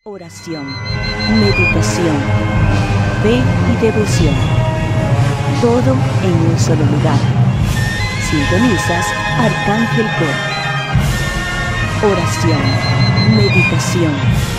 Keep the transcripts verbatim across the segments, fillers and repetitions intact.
Oración, meditación, fe y devoción. Todo en un solo lugar. Sintonizas Arcángel Cor. Oración, meditación.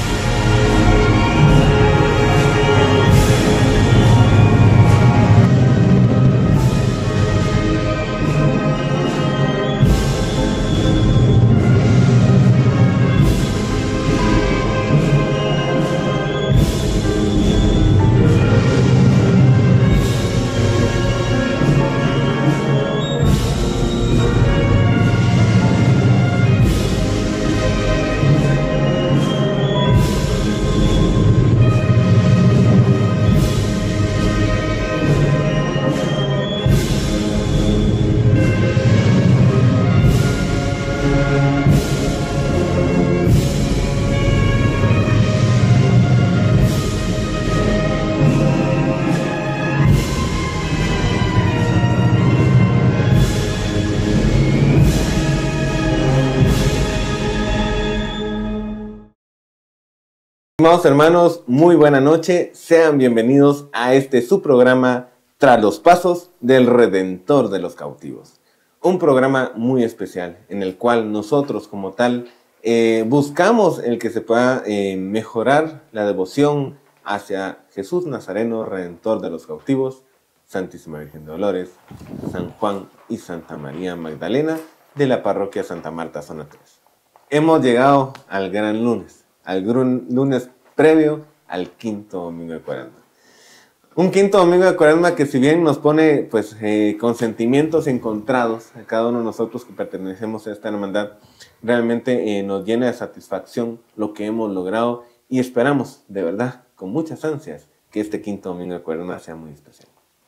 Estimados hermanos, muy buena noche, sean bienvenidos a este su programa Tras los Pasos del Redentor de los Cautivos. Un programa muy especial en el cual nosotros como tal eh, buscamos el que se pueda eh, mejorar la devoción hacia Jesús Nazareno, Redentor de los Cautivos, Santísima Virgen de Dolores, San Juan y Santa María Magdalena de la parroquia Santa Marta, zona tres. Hemos llegado al gran lunes. al lunes previo al quinto domingo de Cuaresma. Un quinto domingo de Cuaresma que si bien nos pone pues eh, con sentimientos encontrados a cada uno de nosotros que pertenecemos a esta hermandad, realmente eh, nos llena de satisfacción lo que hemos logrado y esperamos de verdad con muchas ansias que este quinto domingo de Cuaresma sea muy especial.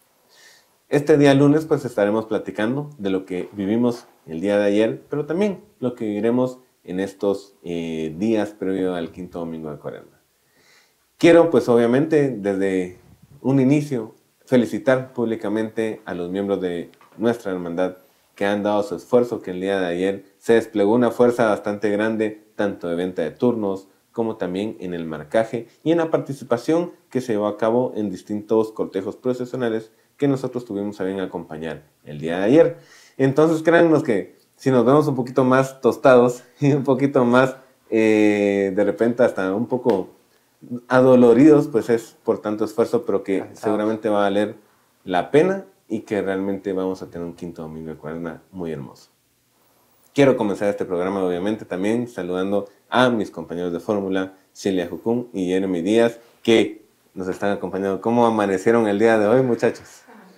Este día lunes pues estaremos platicando de lo que vivimos el día de ayer, pero también lo que viviremos en estos eh, días previo al quinto domingo de Cuaresma. Quiero, pues obviamente, desde un inicio, felicitar públicamente a los miembros de nuestra hermandad que han dado su esfuerzo, que el día de ayer se desplegó una fuerza bastante grande, tanto de venta de turnos, como también en el marcaje y en la participación que se llevó a cabo en distintos cortejos procesionales que nosotros tuvimos a bien acompañar el día de ayer. Entonces, créannos que si nos vemos un poquito más tostados y un poquito más, eh, de repente hasta un poco adoloridos, pues es por tanto esfuerzo, pero que Cansados. Seguramente va a valer la pena y que realmente vamos a tener un quinto domingo de Cuaresma muy hermoso. Quiero comenzar este programa, obviamente, también saludando a mis compañeros de fórmula, Celia Jucún y Jeremy Díaz, que nos están acompañando. ¿Cómo amanecieron el día de hoy, muchachos?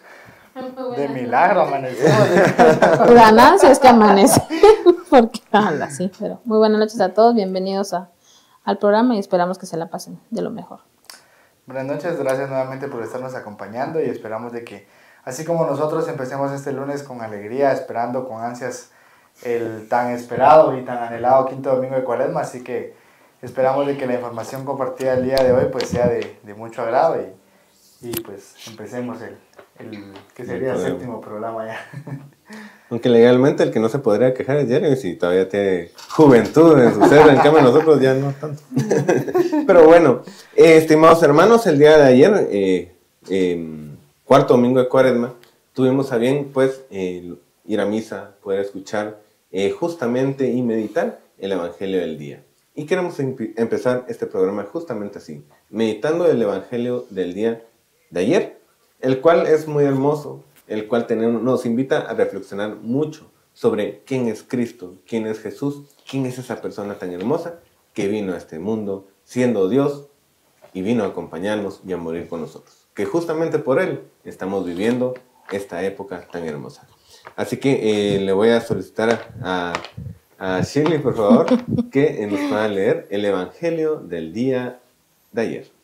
De milagro amanecimos. Ganancia es que amanece. Porque habla, sí, pero muy buenas noches a todos, bienvenidos a, al programa y esperamos que se la pasen de lo mejor. Buenas noches, gracias nuevamente por estarnos acompañando y esperamos de que, así como nosotros empecemos este lunes con alegría, esperando con ansias el tan esperado y tan anhelado quinto domingo de Cuaresma, así que esperamos de que la información compartida el día de hoy pues sea de, de mucho agrado y, y pues empecemos el el que sería el séptimo programa ya. Aunque legalmente el que no se podría quejar es Jeremy si todavía tiene juventud en su ser, en cambio nosotros ya no tanto. Pero bueno, eh, estimados hermanos, el día de ayer, eh, eh, cuarto domingo de Cuaresma, tuvimos a bien pues eh, ir a misa, poder escuchar eh, justamente y meditar el Evangelio del día. Y queremos em- empezar este programa justamente así, meditando el Evangelio del día de ayer, el cual es muy hermoso, el cual tenemos, nos invita a reflexionar mucho sobre quién es Cristo, quién es Jesús, quién es esa persona tan hermosa que vino a este mundo siendo Dios y vino a acompañarnos y a morir con nosotros. Que justamente por Él estamos viviendo esta época tan hermosa. Así que eh, le voy a solicitar a, a Shirley, por favor, que nos pueda leer el Evangelio del día de ayer.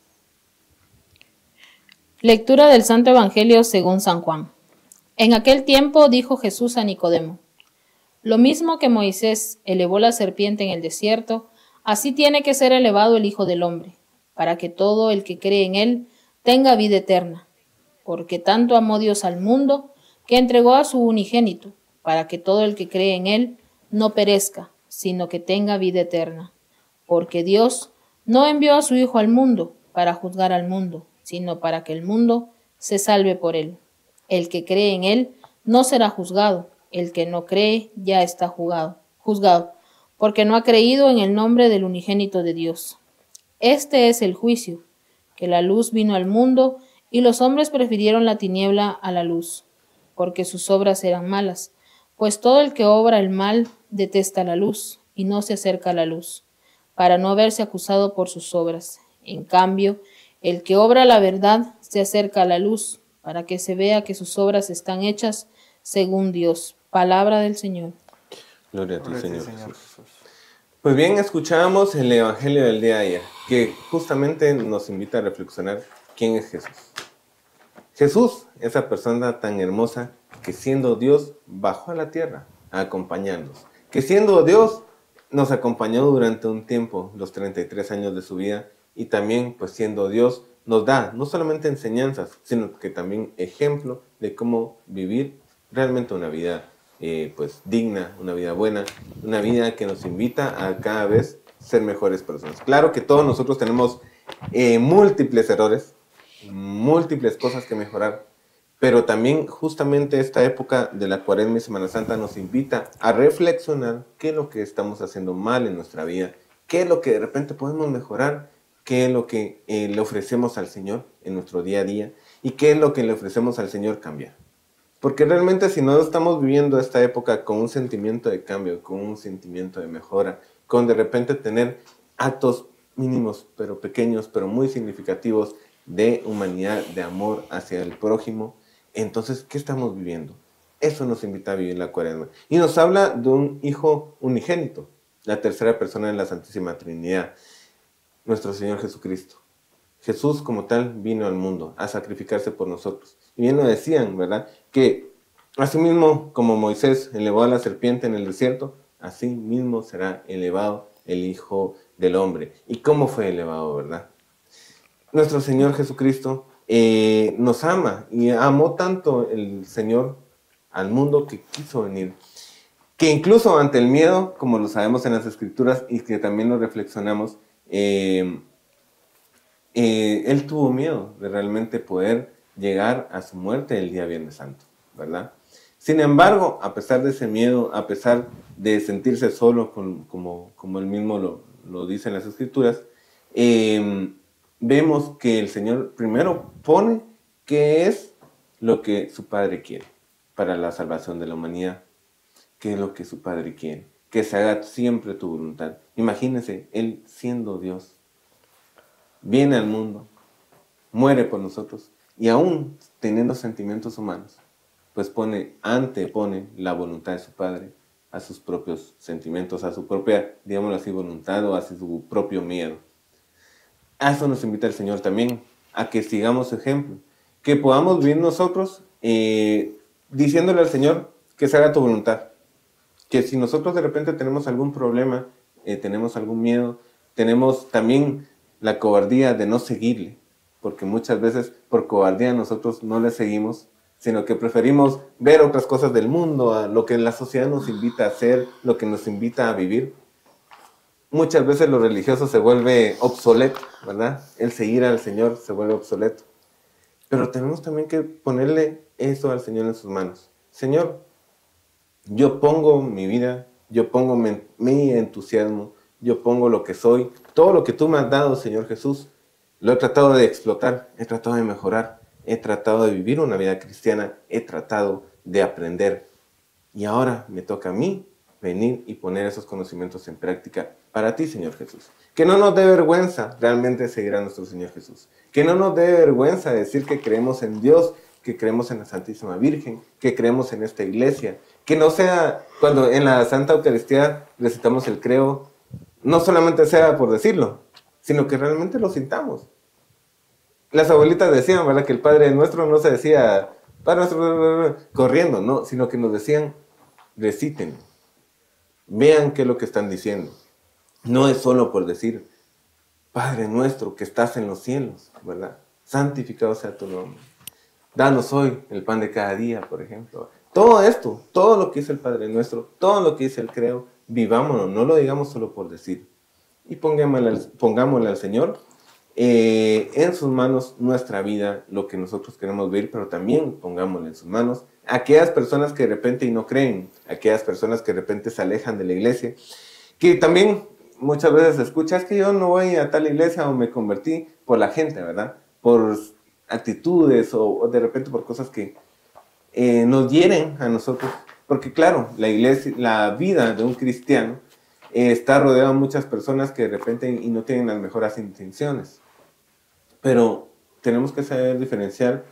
Lectura del Santo Evangelio según San Juan. En aquel tiempo dijo Jesús a Nicodemo: lo mismo que Moisés elevó la serpiente en el desierto, así tiene que ser elevado el Hijo del Hombre, para que todo el que cree en él tenga vida eterna. Porque tanto amó Dios al mundo, que entregó a su unigénito, para que todo el que cree en él no perezca, sino que tenga vida eterna. Porque Dios No envió a su Hijo al mundo para juzgar al mundo, sino para que el mundo se salve por él. El que cree en él no será juzgado, el que no cree ya está juzgado, juzgado, porque no ha creído en el nombre del unigénito de Dios. Este es el juicio, que la luz vino al mundo y los hombres prefirieron la tiniebla a la luz, porque sus obras eran malas, pues todo el que obra el mal detesta la luz y no se acerca a la luz, para no verse acusado por sus obras. En cambio, el que obra la verdad se acerca a la luz, para que se vea que sus obras están hechas según Dios. Palabra del Señor. Gloria a ti, Gloria a ti, Señor, Señor Jesús. Jesús. Pues bien, escuchábamos el Evangelio del día de ayer, que justamente nos invita a reflexionar quién es Jesús. Jesús, esa persona tan hermosa que siendo Dios bajó a la tierra a acompañarnos, que siendo Dios nos acompañó durante un tiempo, los treinta y tres años de su vida, y también pues siendo Dios nos da no solamente enseñanzas, sino que también ejemplo de cómo vivir realmente una vida eh, pues digna, una vida buena, una vida que nos invita a cada vez ser mejores personas. Claro que todos nosotros tenemos eh, múltiples errores, múltiples cosas que mejorar, pero también justamente esta época de la Cuaresma y Semana Santa nos invita a reflexionar qué es lo que estamos haciendo mal en nuestra vida, qué es lo que de repente podemos mejorar, qué es lo que eh, le ofrecemos al Señor en nuestro día a día y qué es lo que le ofrecemos al Señor cambiar. Porque realmente si no estamos viviendo esta época con un sentimiento de cambio, con un sentimiento de mejora, con de repente tener actos mínimos, pero pequeños, pero muy significativos de humanidad, de amor hacia el prójimo, entonces, ¿qué estamos viviendo? Eso nos invita a vivir la Cuaresma. Y nos habla de un Hijo unigénito, la tercera persona de la Santísima Trinidad, nuestro Señor Jesucristo. Jesús como tal vino al mundo a sacrificarse por nosotros. Y bien lo decían, ¿verdad? Que así mismo como Moisés elevó a la serpiente en el desierto, así mismo será elevado el Hijo del Hombre. ¿Y cómo fue elevado, verdad? Nuestro Señor Jesucristo eh, nos ama y amó tanto el Señor al mundo que quiso venir. Que incluso ante el miedo, como lo sabemos en las Escrituras y que también lo reflexionamos, eh, eh, Él tuvo miedo de realmente poder llegar a su muerte el día Viernes Santo, ¿verdad? Sin embargo, a pesar de ese miedo, a pesar de sentirse solo, con, como, como Él mismo lo, lo dice en las Escrituras, eh, vemos que el Señor primero pone qué es lo que su Padre quiere para la salvación de la humanidad. ¿Qué es lo que su Padre quiere? Que se haga siempre tu voluntad. Imagínense, Él siendo Dios, viene al mundo, muere por nosotros y aún teniendo sentimientos humanos, pues pone, antepone la voluntad de su Padre a sus propios sentimientos, a su propia, digámoslo así, voluntad o a su propio miedo. A eso nos invita el Señor también, a que sigamos su ejemplo, que podamos vivir nosotros eh, diciéndole al Señor que se haga tu voluntad. Que si nosotros de repente tenemos algún problema, eh, tenemos algún miedo, tenemos también la cobardía de no seguirle, porque muchas veces por cobardía nosotros no le seguimos, sino que preferimos ver otras cosas del mundo, a lo que la sociedad nos invita a hacer, lo que nos invita a vivir. Muchas veces lo religioso se vuelve obsoleto, ¿verdad? El seguir al Señor se vuelve obsoleto. Pero tenemos también que ponerle eso al Señor en sus manos. Señor, yo pongo mi vida, yo pongo mi, mi entusiasmo, yo pongo lo que soy, todo lo que tú me has dado, Señor Jesús, lo he tratado de explotar, he tratado de mejorar, he tratado de vivir una vida cristiana, he tratado de aprender. Y ahora me toca a mí venir y poner esos conocimientos en práctica para ti, Señor Jesús. Que no nos dé vergüenza realmente seguir a nuestro Señor Jesús. Que no nos dé vergüenza decir que creemos en Dios, que creemos en la Santísima Virgen, que creemos en esta iglesia. Que no sea cuando en la Santa Eucaristía recitamos el credo, no solamente sea por decirlo, sino que realmente lo sintamos. Las abuelitas decían, ¿verdad?, que el Padre Nuestro no se decía Padre Nuestro corriendo, no, sino que nos decían, reciten, vean qué es lo que están diciendo. No es solo por decir, Padre Nuestro que estás en los cielos, ¿verdad? Santificado sea tu nombre. Danos hoy el pan de cada día, por ejemplo. Todo esto, todo lo que dice el Padre Nuestro, todo lo que dice el credo, vivámonos, no lo digamos solo por decir. y pongámosle al, pongámosle al Señor eh, en sus manos nuestra vida, lo que nosotros queremos ver, pero también pongámosle en sus manos a aquellas personas que de repente y no creen, aquellas personas que de repente se alejan de la iglesia, que también muchas veces se escucha, es que yo no voy a tal iglesia o me convertí por la gente, ¿verdad? Por actitudes o, o de repente por cosas que eh, nos hieren a nosotros, porque claro, la iglesia, la vida de un cristiano eh, está rodeado de muchas personas que de repente y no tienen las mejores intenciones, pero tenemos que saber diferenciar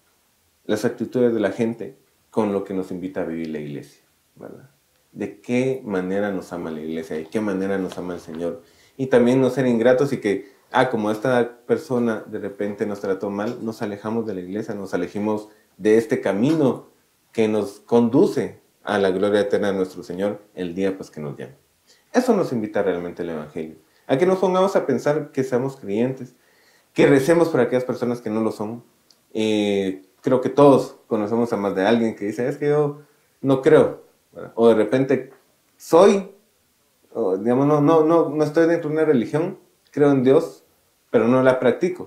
las actitudes de la gente con lo que nos invita a vivir la iglesia, ¿verdad? De qué manera nos ama la iglesia, de qué manera nos ama el Señor, y también no ser ingratos y que, ah, como esta persona de repente nos trató mal, nos alejamos de la iglesia, nos alejemos de este camino que nos conduce a la gloria eterna de nuestro Señor el día pues que nos llame. Eso nos invita realmente el Evangelio, a que nos pongamos a pensar que seamos creyentes, que recemos por aquellas personas que no lo son. Eh, creo que todos conocemos a más de alguien que dice, es que yo no creo, ¿verdad? O de repente soy, o, digamos, no, no, no, no estoy dentro de una religión, creo en Dios, pero no la practico.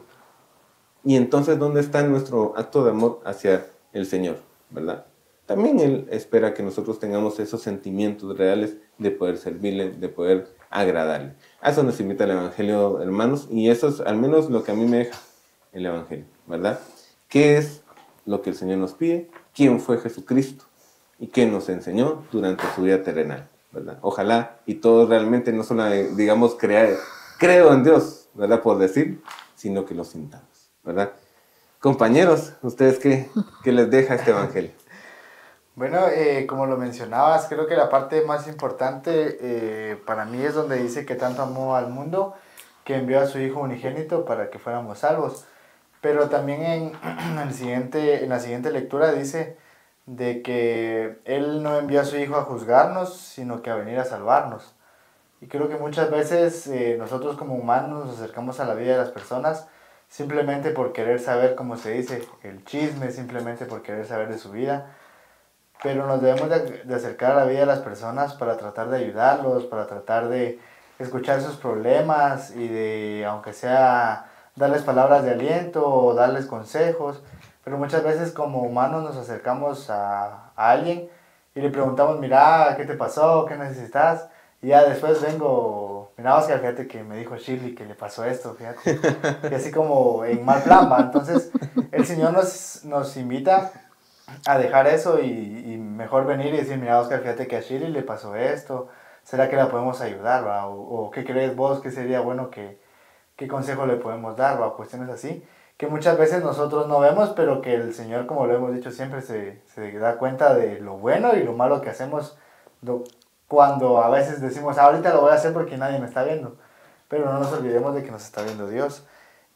Y entonces, ¿dónde está nuestro acto de amor hacia el Señor, verdad? También Él espera que nosotros tengamos esos sentimientos reales de poder servirle, de poder agradarle. A eso nos invita el Evangelio, hermanos, y eso es al menos lo que a mí me deja el Evangelio, ¿verdad? ¿Qué es lo que el Señor nos pide? ¿Quién fue Jesucristo? ¿Y qué nos enseñó durante su vida terrenal, ¿verdad? Ojalá y todos realmente no solo, digamos, crear, creo en Dios, ¿verdad? Por decir, sino que lo sintamos, ¿verdad? Compañeros, ¿ustedes qué, qué les deja este Evangelio? Bueno, eh, como lo mencionabas, creo que la parte más importante eh, para mí es donde dice que tanto amó al mundo que envió a su Hijo unigénito para que fuéramos salvos. Pero también en, en, el siguiente, en la siguiente lectura dice de que Él no envió a su Hijo a juzgarnos, sino que a venir a salvarnos. Y creo que muchas veces eh, nosotros como humanos nos acercamos a la vida de las personas simplemente por querer saber, como se dice, el chisme, simplemente por querer saber de su vida. Pero nos debemos de, de acercar a la vida de las personas para tratar de ayudarlos, para tratar de escuchar sus problemas y de, aunque sea, darles palabras de aliento o darles consejos. Pero muchas veces como humanos nos acercamos a, a alguien y le preguntamos, mira, ¿qué te pasó? ¿Qué necesitas? Y ya después vengo, mira, Oscar, fíjate que me dijo Shirley que le pasó esto, fíjate. Y así como en mal plan, ¿va? Entonces el Señor nos, nos invita a dejar eso y, y mejor venir y decir, mira, Oscar, fíjate que a Shirley le pasó esto, ¿será que la podemos ayudar, va? O, o ¿qué crees vos que sería bueno que, qué consejo le podemos dar, va? Cuestiones así, que muchas veces nosotros no vemos, pero que el Señor, como lo hemos dicho siempre, se, se da cuenta de lo bueno y lo malo que hacemos lo, cuando a veces decimos, ah, ahorita lo voy a hacer porque nadie me está viendo, pero no nos olvidemos de que nos está viendo Dios.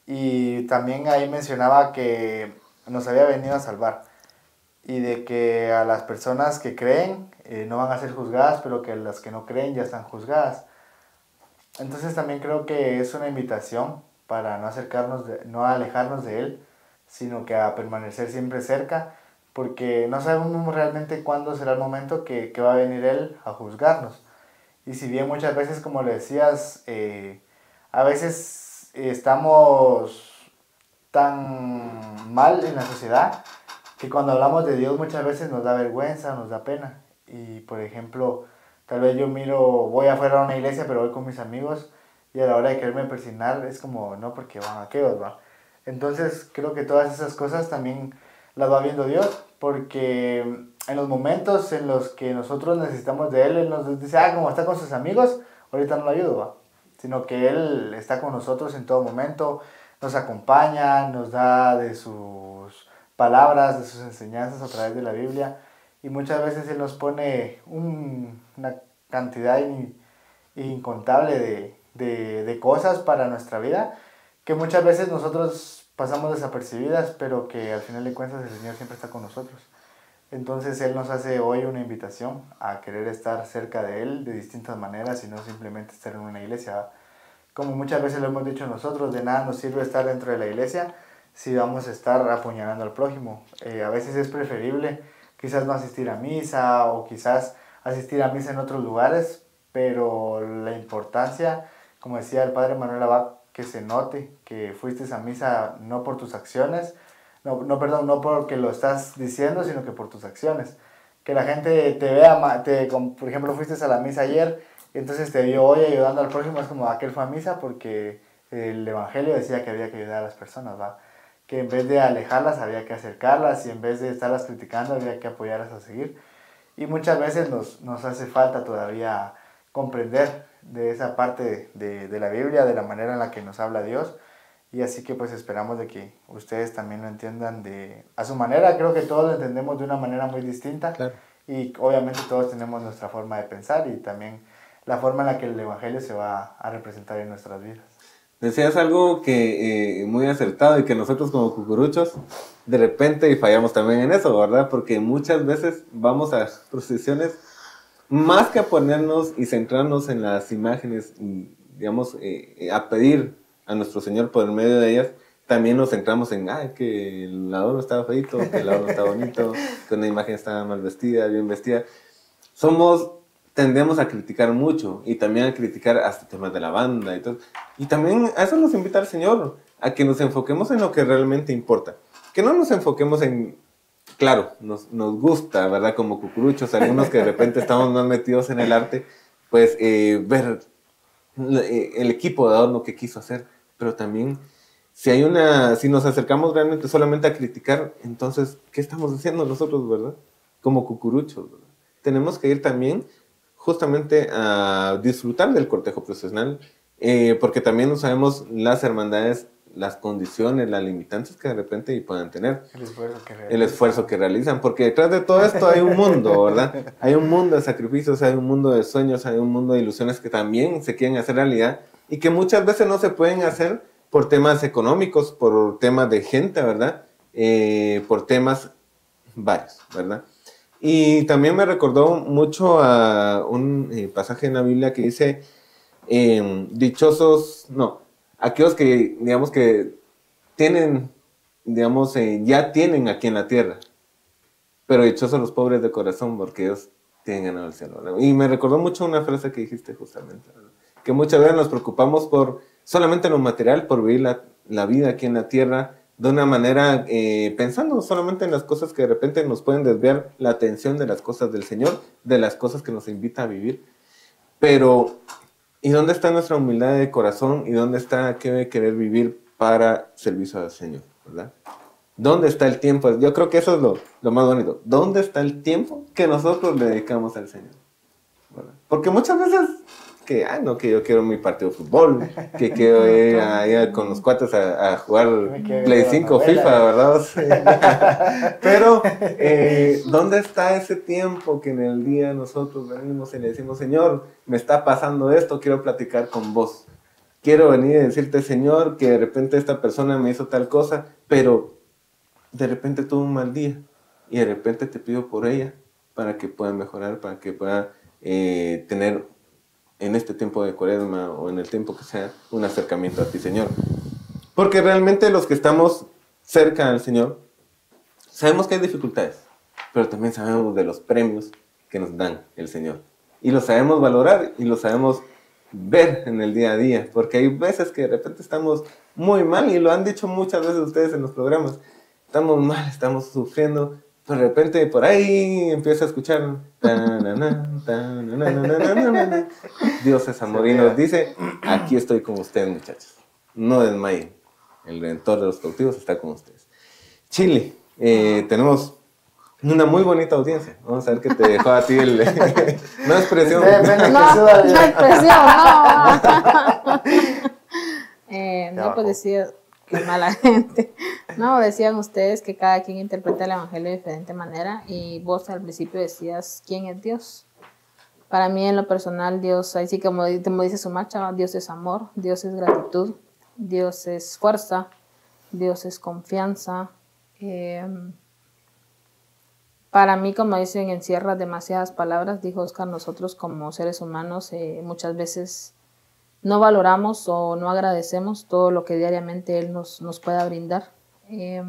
Y también ahí mencionaba que nos había venido a salvar y de que a las personas que creen eh, no van a ser juzgadas, pero que las que no creen ya están juzgadas. Entonces también creo que es una invitación para no acercarnos, de, no alejarnos de Él, sino que a permanecer siempre cerca, porque no sabemos realmente cuándo será el momento que, que va a venir Él a juzgarnos. Y si bien muchas veces, como le decías, eh, a veces estamos tan mal en la sociedad, que cuando hablamos de Dios muchas veces nos da vergüenza, nos da pena. Y por ejemplo, tal vez yo miro, voy afuera a una iglesia, pero voy con mis amigos, y a la hora de quererme persignar es como, no, porque van aquellos, va. Entonces creo que todas esas cosas también las va viendo Dios, porque en los momentos en los que nosotros necesitamos de Él, Él nos dice, ah, como está con sus amigos, ahorita no lo ayudo, va. Sino que Él está con nosotros en todo momento, nos acompaña, nos da de sus palabras, de sus enseñanzas a través de la Biblia, y muchas veces Él nos pone un, una cantidad in, incontable de, de, de cosas para nuestra vida, que muchas veces nosotros pasamos desapercibidas, pero que al final de cuentas el Señor siempre está con nosotros. Entonces Él nos hace hoy una invitación a querer estar cerca de Él de distintas maneras y no simplemente estar en una iglesia. Como muchas veces lo hemos dicho nosotros, de nada nos sirve estar dentro de la iglesia si vamos a estar apuñalando al prójimo. Eh, a veces es preferible quizás no asistir a misa o quizás asistir a misa en otros lugares, pero la importancia como decía el padre Manuel Abad, que se note que fuiste a misa no por tus acciones, no, no, perdón, no porque lo estás diciendo, sino que por tus acciones. Que la gente te vea, te, como, por ejemplo, fuiste a la misa ayer, entonces te vio hoy ayudando al prójimo, es como aquel fue a misa porque el evangelio decía que había que ayudar a las personas, ¿va? Que en vez de alejarlas había que acercarlas y en vez de estarlas criticando había que apoyarlas a seguir. Y muchas veces nos, nos hace falta todavía comprender de esa parte de, de la Biblia, de la manera en la que nos habla Dios. Y así que pues esperamos de que ustedes también lo entiendan de, a su manera. Creo que todos lo entendemos de una manera muy distinta. Claro. Y obviamente todos tenemos nuestra forma de pensar y también la forma en la que el Evangelio se va a representar en nuestras vidas. Decías algo que eh, muy acertado y que nosotros como cucuruchos de repente y fallamos también en eso, ¿verdad? Porque muchas veces vamos a procesiones más que a ponernos y centrarnos en las imágenes y, digamos, eh, a pedir a nuestro Señor por medio de ellas, también nos centramos en ay, que el adorno estaba feito, que el adorno estaba bonito, que una imagen estaba mal vestida, bien vestida. Somos... tendemos a criticar mucho y también a criticar hasta temas de la banda y todo. Y también a eso nos invita el Señor, a que nos enfoquemos en lo que realmente importa. Que no nos enfoquemos en... Claro, nos, nos gusta, ¿verdad? Como cucuruchos, algunos que de repente estamos más metidos en el arte, pues eh, ver el equipo de adorno que quiso hacer, pero también si hay una... Si nos acercamos realmente solamente a criticar, entonces, ¿qué estamos haciendo nosotros, verdad? Como cucuruchos, ¿verdad? Tenemos que ir también justamente a disfrutar del cortejo procesional, eh, porque también no sabemos las hermandades, las condiciones, las limitantes que de repente puedan tener. El esfuerzo que realizan. El esfuerzo que realizan, porque detrás de todo esto hay un mundo, ¿verdad? Hay un mundo de sacrificios, hay un mundo de sueños, hay un mundo de ilusiones que también se quieren hacer realidad y que muchas veces no se pueden hacer por temas económicos, por temas de gente, ¿verdad? Eh, por temas varios, ¿verdad? Y también me recordó mucho a un eh, pasaje en la Biblia que dice, eh, dichosos, no, aquellos que, digamos, que tienen, digamos, eh, ya tienen aquí en la tierra, pero dichosos los pobres de corazón, porque ellos tienen ganado el cielo, ¿verdad? Y me recordó mucho una frase que dijiste justamente, ¿verdad? Que muchas veces nos preocupamos por solamente lo material, por vivir la, la vida aquí en la tierra, de una manera, eh, pensando solamente en las cosas que de repente nos pueden desviar la atención de las cosas del Señor, de las cosas que nos invita a vivir. Pero, ¿y dónde está nuestra humildad de corazón? ¿Y dónde está qué querer vivir para servicio al Señor? ¿Verdad? ¿Dónde está el tiempo? Yo creo que eso es lo, lo más bonito. ¿Dónde está el tiempo que nosotros le dedicamos al Señor? ¿Verdad? Porque muchas veces... que, ah, no, que yo quiero mi partido de fútbol, que quiero ir a, con los cuates a, a jugar Play cinco, FIFA, ¿verdad? Sí. Pero, eh, ¿dónde está ese tiempo que en el día nosotros venimos y le decimos, Señor, me está pasando esto, quiero platicar con vos? Quiero venir y decirte, Señor, que de repente esta persona me hizo tal cosa, pero de repente tuvo un mal día y de repente te pido por ella para que pueda mejorar, para que pueda eh, tener... en este tiempo de Cuaresma o en el tiempo que sea, un acercamiento a ti, Señor. Porque realmente los que estamos cerca al Señor, sabemos que hay dificultades, pero también sabemos de los premios que nos dan el Señor. Y lo sabemos valorar y lo sabemos ver en el día a día, porque hay veces que de repente estamos muy mal, y lo han dicho muchas veces ustedes en los programas, estamos mal, estamos sufriendo, pero de repente por ahí empieza a escuchar Dios es amor y nos dice, aquí estoy con ustedes, muchachos, no desmayen, el Redentor de los cautivos está con ustedes. Chile, eh, tenemos una muy bonita audiencia. Vamos a ver qué te dejó a ti el... no expresión. No, no expresión, no. eh, no, pues decía... Qué mala gente. No, decían ustedes que cada quien interpreta el evangelio de diferente manera y vos al principio decías, ¿quién es Dios? Para mí en lo personal Dios, ahí sí como, como dice su marcha, Dios es amor, Dios es gratitud, Dios es fuerza, Dios es confianza. Eh, para mí, como dicen, encierra demasiadas palabras, dijo Oscar, nosotros como seres humanos eh, muchas veces... no valoramos o no agradecemos todo lo que diariamente Él nos, nos pueda brindar. Eh,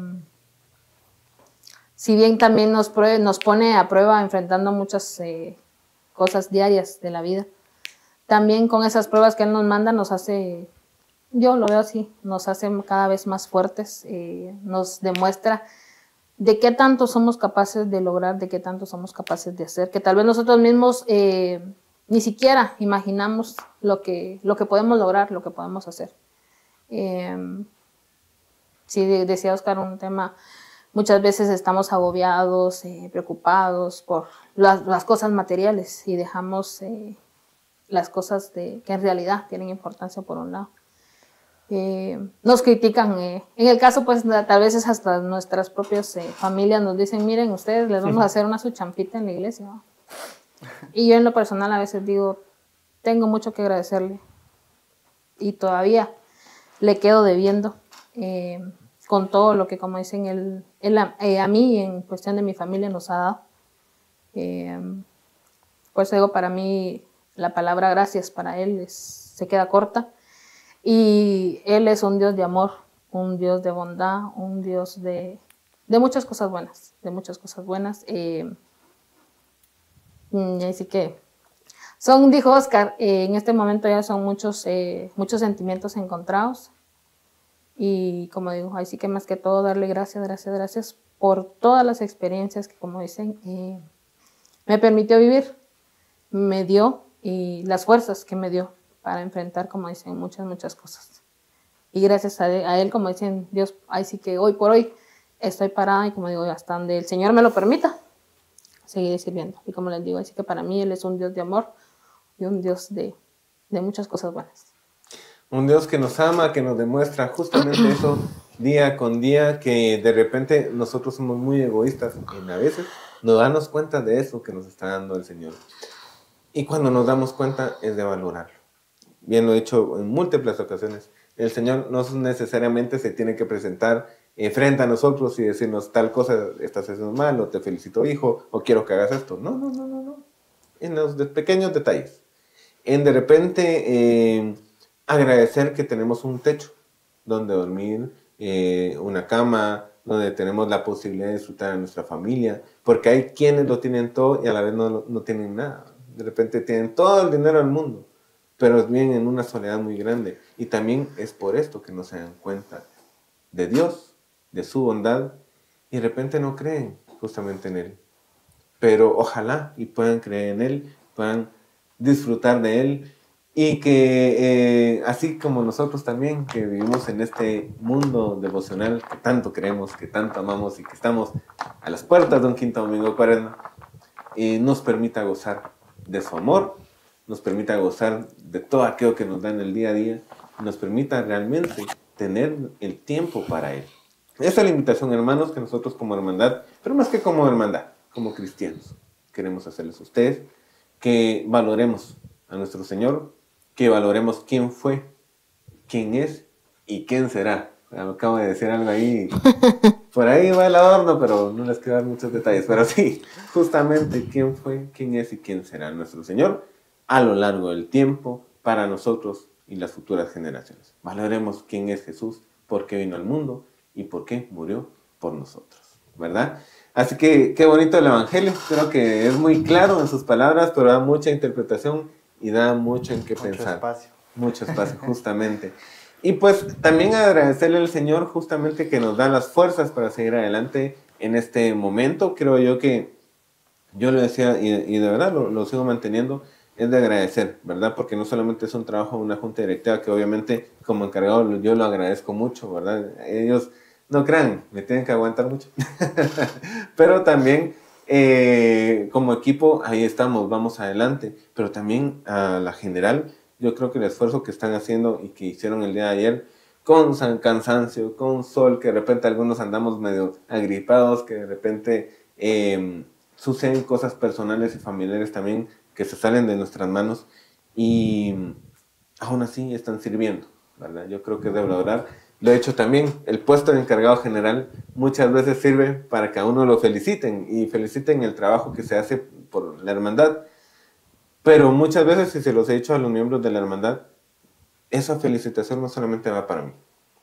si bien también nos, nos pone a prueba enfrentando muchas eh, cosas diarias de la vida, también con esas pruebas que Él nos manda nos hace, yo lo veo así, nos hace cada vez más fuertes, eh, nos demuestra de qué tanto somos capaces de lograr, de qué tanto somos capaces de hacer, que tal vez nosotros mismos eh, ni siquiera imaginamos lo que, lo que podemos lograr, lo que podemos hacer. Eh, sí, decía Oscar un tema, muchas veces estamos agobiados, eh, preocupados por las, las cosas materiales y dejamos eh, las cosas de, que en realidad tienen importancia por un lado. Eh, nos critican, eh, en el caso pues tal vez es hasta nuestras propias eh, familias nos dicen, miren ustedes les vamos a hacer una su champita en la iglesia, ¿no? Y yo en lo personal a veces digo, tengo mucho que agradecerle y todavía le quedo debiendo eh, con todo lo que, como dicen, él, él eh, a mí en cuestión de mi familia nos ha dado. Eh, pues digo, para mí la palabra gracias para él es, se queda corta. Y Él es un Dios de amor, un Dios de bondad, un Dios de, de muchas cosas buenas, de muchas cosas buenas. Eh, y así que son, dijo Oscar, eh, en este momento ya son muchos, eh, muchos sentimientos encontrados. Y como digo, así que más que todo darle gracias, gracias, gracias por todas las experiencias que, como dicen, eh, me permitió vivir, me dio y las fuerzas que me dio para enfrentar, como dicen, muchas, muchas cosas. Y gracias a él, a él, como dicen, Dios, ahí sí que hoy por hoy estoy parada y como digo, hasta donde el Señor me lo permita, seguiré sirviendo. Y como les digo, así que para mí Él es un Dios de amor y un Dios de, de muchas cosas buenas. Un Dios que nos ama, que nos demuestra justamente eso día con día, que de repente nosotros somos muy egoístas y a veces nos damos cuenta de eso que nos está dando el Señor. Y cuando nos damos cuenta es de valorarlo. Bien lo he dicho en múltiples ocasiones, el Señor no necesariamente se tiene que presentar eh, frente a nosotros y decirnos tal cosa estás haciendo mal, o te felicito hijo, o quiero que hagas esto. No, no, no, no, no. En los de pequeños detalles. En de repente eh, agradecer que tenemos un techo donde dormir, eh, una cama, donde tenemos la posibilidad de disfrutar de nuestra familia, porque hay quienes lo tienen todo y a la vez no, no tienen nada. De repente tienen todo el dinero del mundo, pero viven en una soledad muy grande. Y también es por esto que no se dan cuenta de Dios, de su bondad, y de repente no creen justamente en Él. Pero ojalá y puedan creer en Él, puedan disfrutar de Él, y que eh, así como nosotros también, que vivimos en este mundo devocional que tanto queremos, que tanto amamos y que estamos a las puertas de un quinto domingo de Cuaresma, eh, nos permita gozar de su amor, nos permita gozar de todo aquello que nos da en el día a día, nos permita realmente tener el tiempo para Él. Esa es la invitación, hermanos, que nosotros como hermandad, pero más que como hermandad, como cristianos, queremos hacerles a ustedes, que valoremos a nuestro Señor, que valoremos quién fue, quién es y quién será. Acabo de decir algo ahí, por ahí va el adorno, pero no les quiero dar muchos detalles, pero sí, justamente quién fue, quién es y quién será nuestro Señor a lo largo del tiempo para nosotros y las futuras generaciones. Valoremos quién es Jesús, por qué vino al mundo y por qué murió por nosotros, ¿verdad? Así que qué bonito el Evangelio, creo que es muy claro en sus palabras, pero da mucha interpretación y da mucho en qué Mucho pensar. espacio. Mucho espacio, justamente. Y pues también agradecerle al Señor justamente que nos da las fuerzas para seguir adelante en este momento. Creo yo que, yo lo decía y, y de verdad lo, lo sigo manteniendo, es de agradecer, ¿verdad? Porque no solamente es un trabajo de una junta directiva, que obviamente como encargado yo lo agradezco mucho, ¿verdad? Ellos, no crean, me tienen que aguantar mucho. Pero también eh, como equipo, ahí estamos, vamos adelante. Pero también a la general, yo creo que el esfuerzo que están haciendo y que hicieron el día de ayer, con cansancio, con sol, que de repente algunos andamos medio agripados, que de repente eh, suceden cosas personales y familiares también que se salen de nuestras manos y aún así están sirviendo, ¿verdad? Yo creo que debe lograr. Lo he hecho también, el puesto de encargado general muchas veces sirve para que a uno lo feliciten y feliciten el trabajo que se hace por la hermandad. Pero muchas veces, si se los he dicho a los miembros de la hermandad, esa felicitación no solamente va para mí,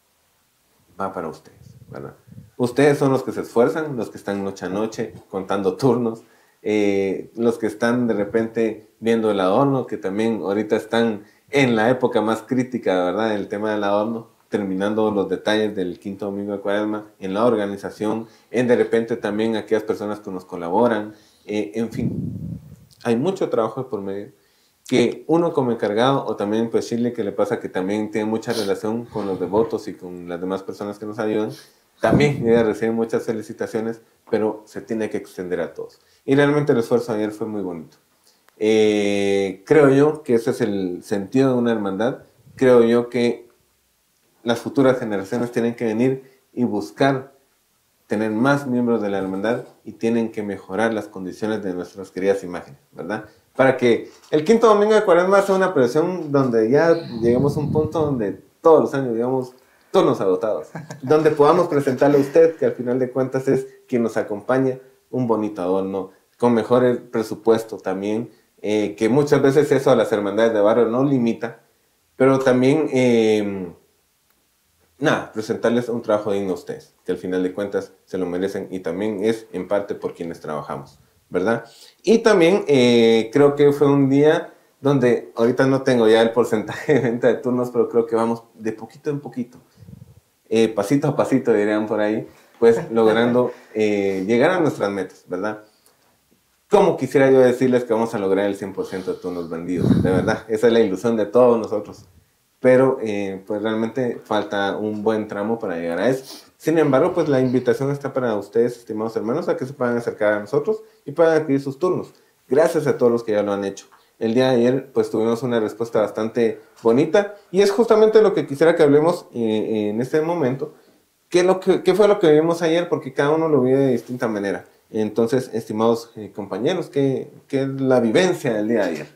va para ustedes, ¿verdad? Ustedes son los que se esfuerzan, los que están noche a noche contando turnos, eh, los que están de repente viendo el adorno, que también ahorita están en la época más crítica, ¿verdad? El tema del adorno, terminando los detalles del quinto domingo de Cuaresma, en la organización, en de repente también aquellas personas que nos colaboran, eh, en fin, hay mucho trabajo por medio, que uno como encargado, o también pues Shirley, que le pasa que también tiene mucha relación con los devotos y con las demás personas que nos ayudan, también ella recibe muchas felicitaciones, pero se tiene que extender a todos. Y realmente el esfuerzo ayer fue muy bonito. Eh, creo yo que ese es el sentido de una hermandad. Creo yo que las futuras generaciones tienen que venir y buscar tener más miembros de la hermandad y tienen que mejorar las condiciones de nuestras queridas imágenes, ¿verdad? Para que el quinto domingo de Cuaresma sea una procesión donde ya lleguemos a un punto donde todos los años, digamos, turnos agotados, donde podamos presentarle a usted, que al final de cuentas es quien nos acompaña, un bonito adorno, con mejor presupuesto también, eh, que muchas veces eso a las hermandades de barrio no limita, pero también, eh, nada, presentarles un trabajo digno a ustedes, que al final de cuentas se lo merecen y también es en parte por quienes trabajamos, ¿verdad? Y también eh, creo que fue un día donde, ahorita no tengo ya el porcentaje de venta de turnos, pero creo que vamos de poquito en poquito, eh, pasito a pasito dirían por ahí, pues logrando eh, llegar a nuestras metas, ¿verdad? Como quisiera yo decirles que vamos a lograr el cien por ciento de turnos vendidos, de verdad, esa es la ilusión de todos nosotros, pero eh, pues realmente falta un buen tramo para llegar a eso. Sin embargo, pues la invitación está para ustedes, estimados hermanos, a que se puedan acercar a nosotros y puedan adquirir sus turnos. Gracias a todos los que ya lo han hecho. El día de ayer pues tuvimos una respuesta bastante bonita y es justamente lo que quisiera que hablemos eh, en este momento. ¿Qué, lo que, ¿Qué fue lo que vimos ayer? Porque cada uno lo vive de distinta manera. Entonces, estimados eh, compañeros, ¿qué, ¿qué es la vivencia del día de ayer?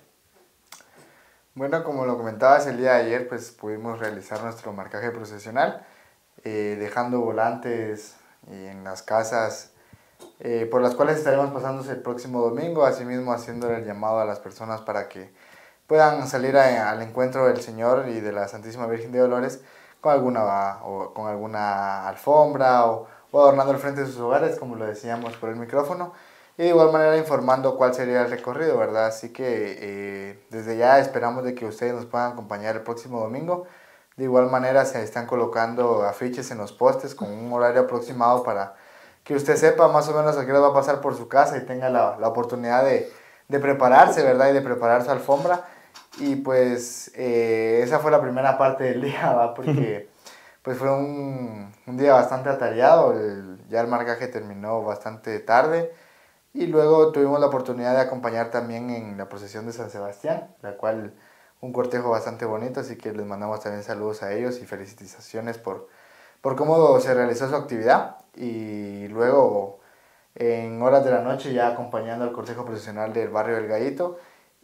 Bueno, como lo comentabas, el día de ayer pues pudimos realizar nuestro marcaje procesional, eh, dejando volantes en las casas eh, por las cuales estaremos pasándose el próximo domingo, asimismo haciendo el llamado a las personas para que puedan salir a, al encuentro del Señor y de la Santísima Virgen de Dolores con alguna, o, con alguna alfombra o, o adornando el frente de sus hogares, como lo decíamos por el micrófono, y de igual manera informando cuál sería el recorrido, ¿verdad? Así que eh, desde ya esperamos de que ustedes nos puedan acompañar el próximo domingo. De igual manera se están colocando afiches en los postes con un horario aproximado para que usted sepa más o menos a qué hora va a pasar por su casa y tenga la, la oportunidad de, de prepararse, ¿verdad? Y de preparar su alfombra. Y pues eh, esa fue la primera parte del día, ¿va? Porque pues fue un, un día bastante atareado, el, ya el marcaje terminó bastante tarde. Y luego tuvimos la oportunidad de acompañar también en la procesión de San Sebastián, la cual un cortejo bastante bonito, así que les mandamos también saludos a ellos y felicitaciones por, por cómo se realizó su actividad. Y luego en horas de la noche ya acompañando al cortejo procesional del barrio del Gallito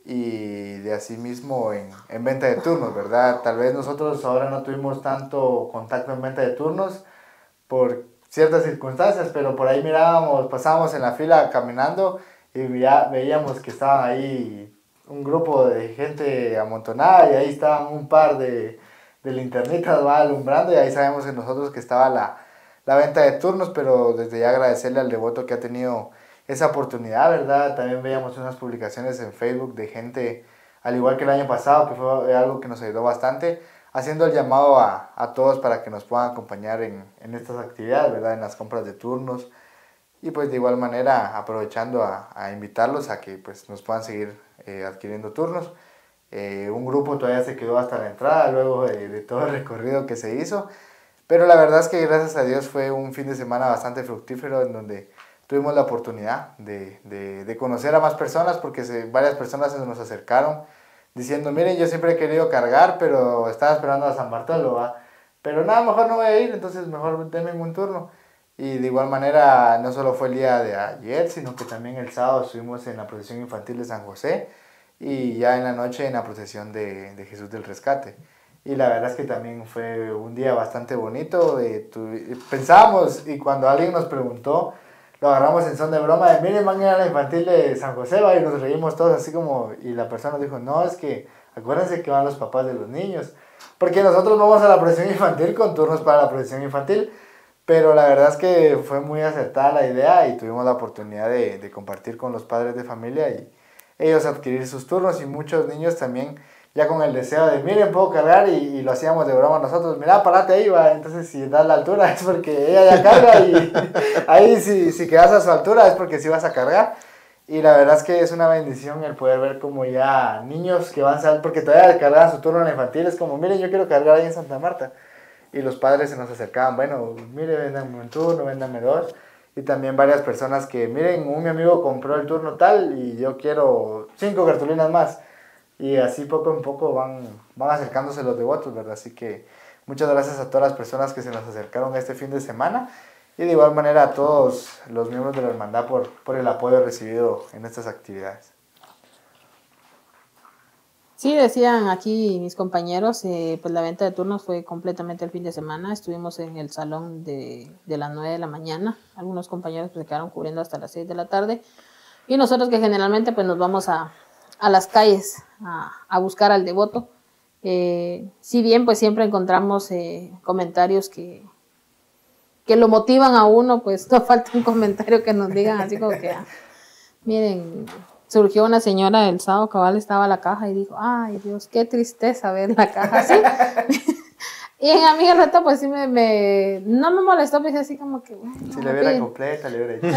y de asimismo en, en venta de turnos, ¿verdad? Tal vez nosotros ahora no tuvimos tanto contacto en venta de turnos por ciertas circunstancias, pero por ahí mirábamos, pasábamos en la fila caminando y ya veíamos que estaban ahí un grupo de gente amontonada y ahí estaban un par de, de linternitas, ¿va? Alumbrando, y ahí sabemos que nosotros que estaba la, la venta de turnos, pero desde ya agradecerle al devoto que ha tenido esa oportunidad, ¿verdad? También veíamos unas publicaciones en Facebook de gente, al igual que el año pasado, que fue algo que nos ayudó bastante, haciendo el llamado a, a todos para que nos puedan acompañar en, en estas actividades, ¿verdad? En las compras de turnos, y pues de igual manera aprovechando a, a invitarlos a que pues nos puedan seguir eh, adquiriendo turnos. Eh, un grupo todavía se quedó hasta la entrada luego de, de todo el recorrido que se hizo, pero la verdad es que gracias a Dios fue un fin de semana bastante fructífero en donde tuvimos la oportunidad de, de, de conocer a más personas, porque se, varias personas se nos acercaron diciendo, miren, yo siempre he querido cargar, pero estaba esperando a San Bartolo, ¿va? Pero nada, mejor no voy a ir, entonces mejor denme un turno. Y de igual manera, no solo fue el día de ayer, sino que también el sábado estuvimos en la procesión infantil de San José y ya en la noche en la procesión de, de Jesús del Rescate. Y la verdad es que también fue un día bastante bonito. Eh, tu, pensábamos, y cuando alguien nos preguntó, lo agarramos en son de broma, de miren, van a ir a la infantil de San José, ¿va? Y nos reímos todos así como, y la persona dijo, no, es que acuérdense que van los papás de los niños, porque nosotros vamos a la procesión infantil con turnos para la procesión infantil, Pero la verdad es que fue muy acertada la idea y tuvimos la oportunidad de, de compartir con los padres de familia y ellos adquirir sus turnos y muchos niños también ya con el deseo de, miren, puedo cargar y, y lo hacíamos de broma nosotros, mira, parate ahí, va. Entonces si das la altura es porque ella ya carga y ahí si, si quedas a su altura es porque sí vas a cargar. Y la verdad es que es una bendición el poder ver como ya niños que van a salir, porque todavía cargan su turno en la infantil, es como, miren, yo quiero cargar ahí en Santa Marta. Y los padres se nos acercaban, bueno, mire, véndanme un turno, véndanme dos. Y también varias personas que, miren, un mi amigo compró el turno tal y yo quiero cinco cartulinas más. Y así poco en poco van, van acercándose los devotos, ¿verdad? Así que muchas gracias a todas las personas que se nos acercaron este fin de semana. Y de igual manera a todos los miembros de la hermandad por, por el apoyo recibido en estas actividades. Sí, decían aquí mis compañeros, eh, pues la venta de turnos fue completamente el fin de semana. Estuvimos en el salón de, de las nueve de la mañana. Algunos compañeros pues, se quedaron cubriendo hasta las seis de la tarde. Y nosotros que generalmente pues, nos vamos a, a las calles a, a buscar al devoto. Eh, si bien pues siempre encontramos eh, comentarios que, que lo motivan a uno, pues no falta un comentario que nos digan así como que, ah, miren... Surgió una señora el sábado, cabal estaba la caja y dijo, ay Dios, qué tristeza ver la caja así. Y en a mí el rato pues sí me, me no me molestó, me dije así como que... Bueno, si le viera completa, le hubiera dicho.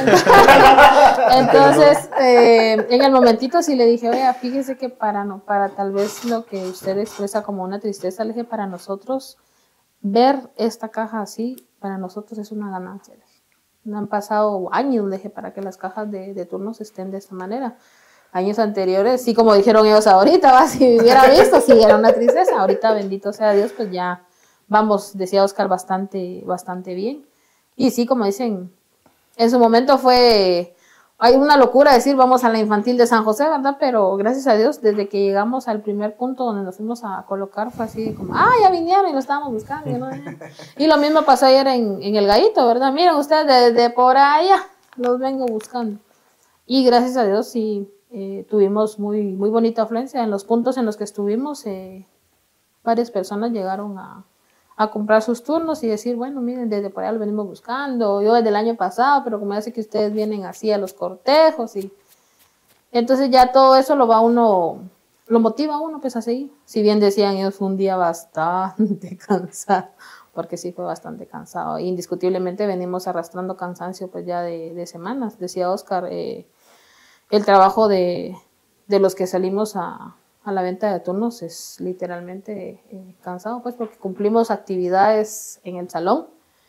Entonces, eh, en el momentito sí le dije, oiga, fíjese que para, no, para tal vez lo que usted expresa como una tristeza, le dije, para nosotros ver esta caja así, para nosotros es una ganancia. Le dije. No han pasado años, le dije, para que las cajas de, de turnos estén de esta manera. Años anteriores, sí, como dijeron ellos ahorita, ¿va? Si hubiera visto, sí, era una tristeza. Ahorita, bendito sea Dios, pues ya vamos, decía Oscar, bastante, bastante bien. Y sí, como dicen, en su momento fue, hay una locura decir, vamos a la infantil de San José, ¿verdad? Pero gracias a Dios, desde que llegamos al primer punto donde nos fuimos a colocar, fue así como, ah, ya vinieron y lo estábamos buscando. ¿No? Y lo mismo pasó ayer en, en el Gallito, ¿verdad? Miren ustedes, desde por allá los vengo buscando. Y gracias a Dios, sí. Eh, tuvimos muy, muy bonita afluencia. En los puntos en los que estuvimos, eh, varias personas llegaron a, a comprar sus turnos y decir, bueno, miren, desde por allá lo venimos buscando, yo desde el año pasado, pero como ya sé que ustedes vienen así a los cortejos, y entonces ya todo eso lo va uno, lo motiva a uno pues a seguir. Si bien decían ellos, fue un día bastante cansado, porque sí fue bastante cansado. Indiscutiblemente venimos arrastrando cansancio pues ya de, de semanas. Decía Oscar, eh, el trabajo de, de los que salimos a, a la venta de turnos es literalmente eh, cansado, pues porque cumplimos actividades en el salón,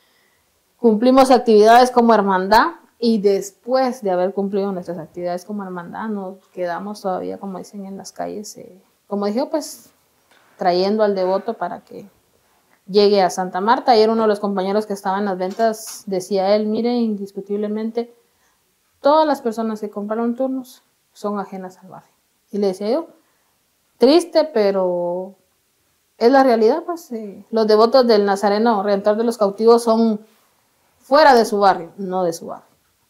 cumplimos actividades como hermandad y después de haber cumplido nuestras actividades como hermandad nos quedamos todavía, como dicen, en las calles, eh, como dije, pues trayendo al devoto para que llegue a Santa Marta. Ayer uno de los compañeros que estaba en las ventas decía él, mire, indiscutiblemente todas las personas que compraron turnos son ajenas al barrio. Y le decía yo, triste, pero es la realidad, pues eh, los devotos del Nazareno Redentor de los Cautivos son fuera de su barrio, no de su barrio.